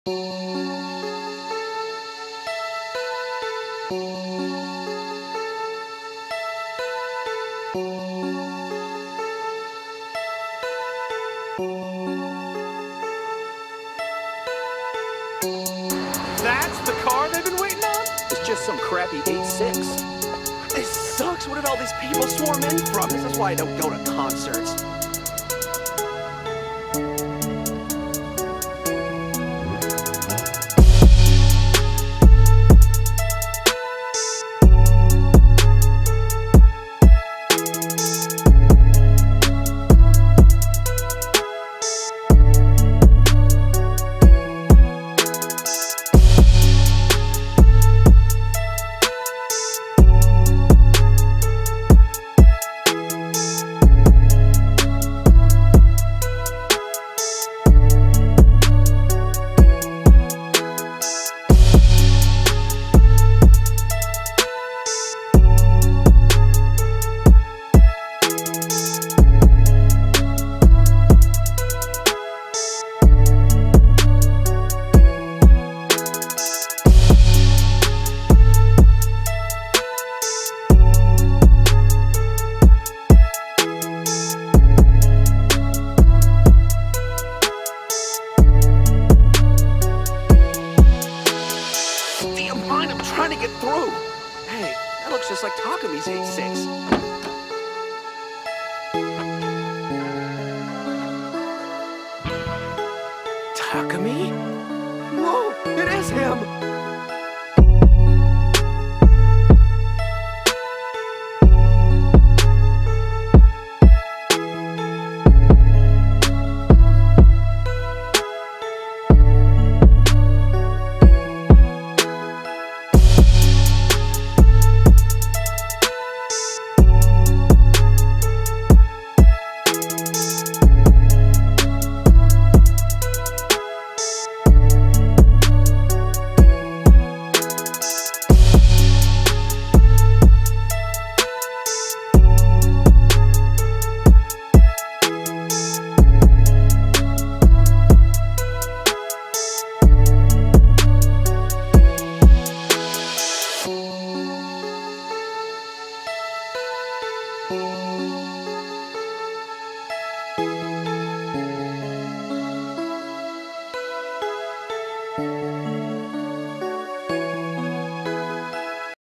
That's the car they've been waiting on? It's just some crappy 8.6. This sucks. Where did all these people swarm in from? This is why I don't go to concerts. I'm trying to get through. Hey, that looks just like Takami's 8.6. Takami? No, it is him!